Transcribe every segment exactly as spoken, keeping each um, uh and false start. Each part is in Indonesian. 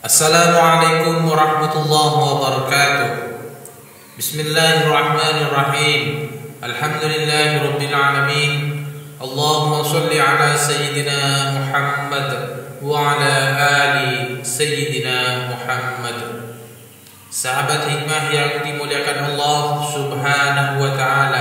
Assalamualaikum warahmatullahi wabarakatuh. Bismillahirrahmanirrahim. Alhamdulillahirabbil alamin. Allahumma shalli ala sayyidina Muhammad wa ala ali sayyidina Muhammad. Sahabat hikmah yang dimuliakan Allah Subhanahu wa taala.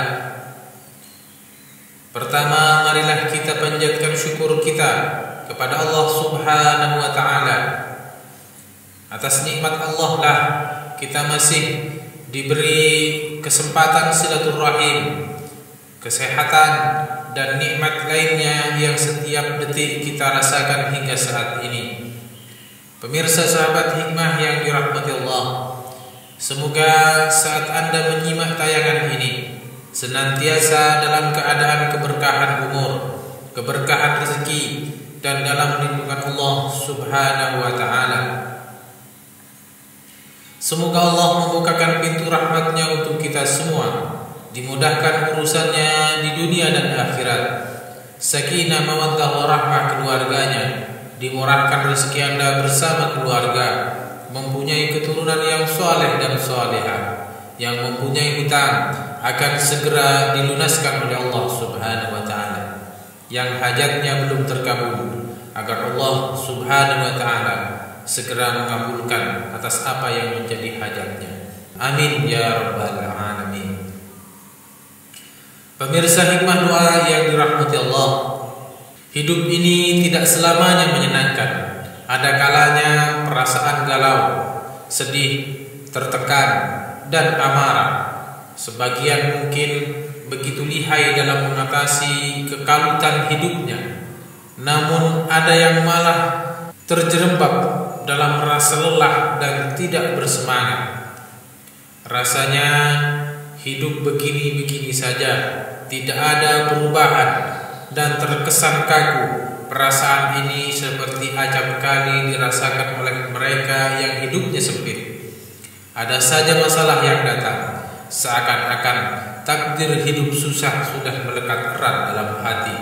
Pertama, marilah kita panjatkan syukur kita kepada Allah Subhanahu wa taala. Atas nikmat Allah lah kita masih diberi kesempatan silaturahim, kesehatan dan nikmat lainnya yang setiap detik kita rasakan hingga saat ini. Pemirsa sahabat hikmah yang dirahmati Allah, semoga saat Anda menyimak tayangan ini senantiasa dalam keadaan keberkahan umur, keberkahan rezeki, dan dalam lindungan Allah Subhanahu wa taala. Semoga Allah membukakan pintu rahmatnya untuk kita semua, dimudahkan urusannya di dunia dan akhirat, sakinah mawaddah warahmah keluarganya, dimurahkan rezeki Anda bersama keluarga, mempunyai keturunan yang saleh dan salihah, yang mempunyai hutang akan segera dilunaskan oleh Allah Subhanahu wa taala, yang hajatnya belum terkabul agar Allah Subhanahu wa taala segera mengabulkan atas apa yang menjadi hajatnya. Amin ya rabbal alamin. Pemirsa hikmah doa yang dirahmati Allah, hidup ini tidak selamanya menyenangkan. Ada kalanya perasaan galau, sedih, tertekan, dan amarah. Sebagian mungkin begitu lihai dalam mengatasi kekalutan hidupnya, namun ada yang malah terjerembab dalam rasa lelah dan tidak bersemangat. Rasanya hidup begini-begini saja, tidak ada perubahan, dan terkesan kaku. Perasaan ini seperti acap kali dirasakan oleh mereka yang hidupnya sempit. Ada saja masalah yang datang, seakan-akan takdir hidup susah sudah melekat erat dalam hati.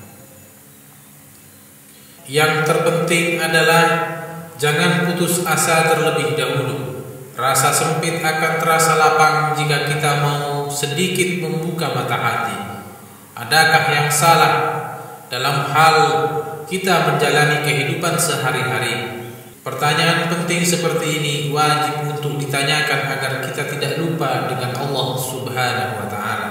Yang terpenting adalah jangan putus asa terlebih dahulu. Rasa sempit akan terasa lapang jika kita mau sedikit membuka mata hati. Adakah yang salah dalam hal kita menjalani kehidupan sehari-hari? Pertanyaan penting seperti ini wajib untuk ditanyakan agar kita tidak lupa dengan Allah Subhanahu wa taala.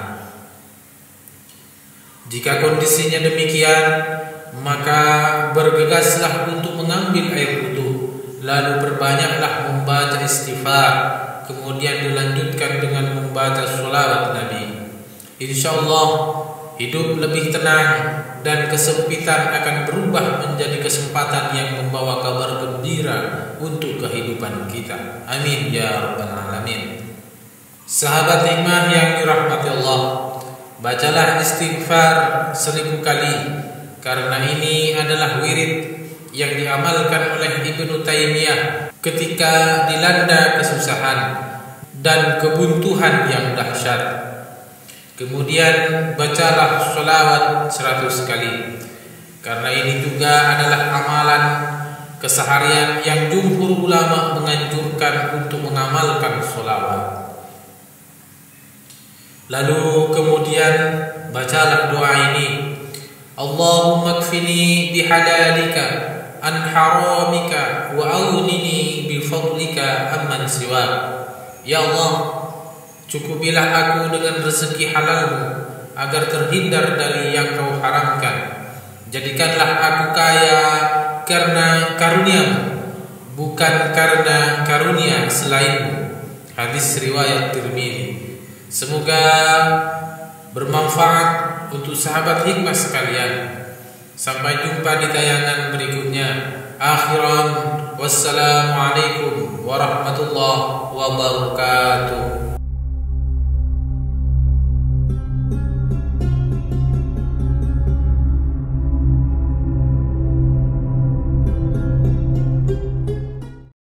Jika kondisinya demikian, maka bergegaslah untuk mengambil air wudu, lalu perbanyaklah membaca istighfar, kemudian dilanjutkan dengan membaca sholawat Nabi. Insyaallah hidup lebih tenang dan kesempitan akan berubah menjadi kesempatan yang membawa kabar gembira untuk kehidupan kita. Amin ya rabbal alamin. Sahabat hikmah yang dirahmati Allah, bacalah istighfar seribu kali, karena ini adalah wirid yang diamalkan oleh Ibnu Taimiyah ketika dilanda kesusahan dan kebuntuhan yang dahsyat. Kemudian bacalah sholawat seratus kali, karena ini juga adalah amalan keseharian yang jumhur ulama menganjurkan untuk mengamalkan sholawat. Lalu kemudian bacalah doa ini: Allahumma kfini bihalalika an haramika wa aghnini bifadlika amman siwak. Ya Allah, cukupilah aku dengan rezeki halalmu agar terhindar dari yang kau haramkan. Jadikanlah aku kaya karena karuniamu, bukan karena karunia selainmu. Hadis riwayat Tirmidzi. Semoga bermanfaat untuk sahabat hikmah sekalian. Sampai jumpa di tayangan berikutnya. Akhiran, wassalamualaikum warahmatullahi wabarakatuh.